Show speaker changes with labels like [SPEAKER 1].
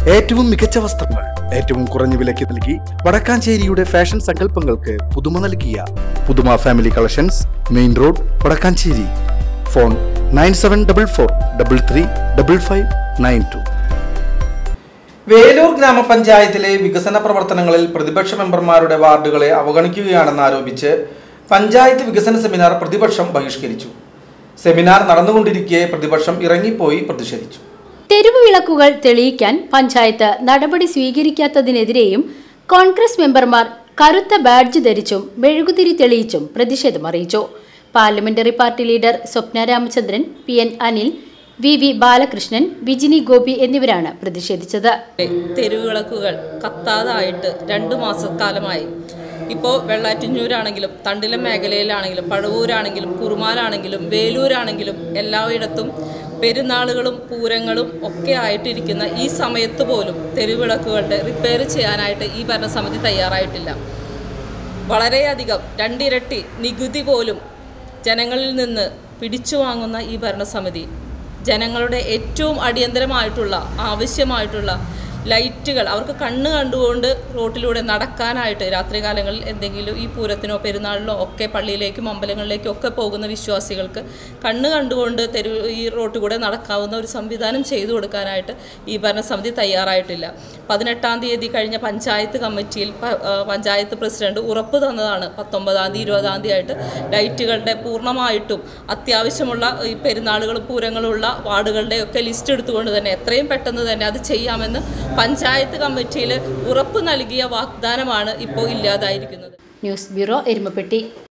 [SPEAKER 1] ഏറ്റവും മികച്ച വസ്ത്രങ്ങൾ ഏറ്റവും കുറഞ്ഞ വിലയ്ക്ക് നൽകി വടക്കാഞ്ചേരിയുടെ ഫാഷൻ സങ്കല്പങ്ങൾക്ക് പുതുമ നൽകിയ പുതുമ family collections, main road, Wadakkanchery. Phone 9744335592.
[SPEAKER 2] Velur ഗ്രാമപഞ്ചായത്തിലെ വികസന പ്രവർത്തനങ്ങളിൽ പ്രതിപക്ഷ മെമ്പർമാരുടെ വാർഡുകളെ അവഗണിക്കുകയാണെന്ന് ആരോപിച്ച് പഞ്ചായത്ത് വികസന സെമിനാർ പ്രതിപക്ഷം ബഹിഷ്കരിച്ചു. സെമിനാർ നടന്നുകൊണ്ടിരിക്കെ പ്രതിപക്ഷം ഇറങ്ങിപ്പോയി പ്രതിഷേധിച്ചു.
[SPEAKER 3] തെരുവ് വിളക്കുകൾ തെളിയിക്കാൻ പഞ്ചായത്ത് നടപടി സ്വീകരിക്കാത്തതിനെതിരെയും കോൺഗ്രസ് മെമ്പർമാർ കറുത്ത ബാഡ്ജ് ധരിച്ചും മെഴുകുതിരി തെളിയിച്ചും പ്രതിഷേധം അറിയിച്ചു. Parliamentary party leader Swapna Ramachandran, PN Anil, VV Balakrishnan, Vijini Gopi എന്നിവരാണ് പ്രതിഷേധിച്ചത്.
[SPEAKER 4] തെരുവിളക്കുകൾ കത്താതായിട്ട് 2 മാസക്കാലമായി. ഇപ്പോൾ വെള്ളാറ്റിഞ്ഞൂരാണെങ്കിലും തണ്ടിലം മേഖലയിലാണെങ്കിലും പഴവൂരാണെങ്കിലും കുറുമാലാണെങ്കിലും വേലൂരാണെങ്കിലും എല്ലായിടത്തും പെരുന്നാളുകളും പൂരങ്ങളും ഒക്കെ ആയിട്ടിരിക്കുന്ന ഈ സമയത്ത് പോലും തെരുവിളക്കുകളുടെ റിപ്പയർ ചെയ്യാനായിട്ട് ഈ ഭരണസമിതി തയ്യാറായിട്ടില്ല. വളരെയധികം 2 ഇരട്ടി നികുതി പോലും ജനങ്ങളിൽ നിന്ന് പിടിച്ചു വാങ്ങുന്ന ഈ ഭരണസമിതി ജനങ്ങളുടെ ഏറ്റവും അടിയന്തരമായിട്ടുള്ള ആവശ്യമായിട്ടുള്ള ലൈറ്റുകൾ അവർക്ക് കണ്ണ് കണ്ടുകൊണ്ട് റോട്ടിലൂടെ നടക്കാനായിട്ട് രാത്രികാലങ്ങളിൽ എന്തെങ്കിലും ഈ പൂരത്തിനോ പെരുന്നാളിനോ ഒക്കെ പള്ളിയിലേക്കും അമ്പലങ്ങളിലേക്കും ഒക്കെ പോകുന്ന വിശ്വാസികൾക്ക് കണ്ണ് കണ്ടുകൊണ്ട് ഈ റോട്ടിൽ കൂടെ നടക്കാവുന്ന ഒരു സംവിധാനം ചെയ്തു കൊടുക്കാനായിട്ട് ഈ ഭരണസമിതി തയ്യാറായിട്ടില്ല. 18-ാം തീയതി കഴിഞ്ഞ പഞ്ചായത്ത് കമ്മിറ്റിയിൽ പഞ്ചായത്ത് പ്രസിഡന്റ് ഉറപ്പ് തന്നതാണ് 19-ാം തീയതി 20-ാം തീയതി ആയിട്ട് ലൈറ്റുകളുടെ പൂർണ്ണമായിട്ടും അത്യാവശ്യമുള്ള ഈ പെരുന്നാളുകളും പൂരങ്ങളുള്ള വാർഡുകളുടെയൊക്കെ ലിസ്റ്റ് എടുത്തുകൊണ്ട് തന്നെ എത്രയും പെട്ടെന്ന് തന്നെ അത് ചെയ്യാമെന്ന് പഞ്ചായത്ത് കമ്മിറ്റിയിൽ ഉറപ്പ് നൽകിയ വാഗ്ദാനമാണ് ഇപ്പോൾ ഇല്ലാതായിരിക്കുന്നത്.
[SPEAKER 3] News bureau, Erumapetty.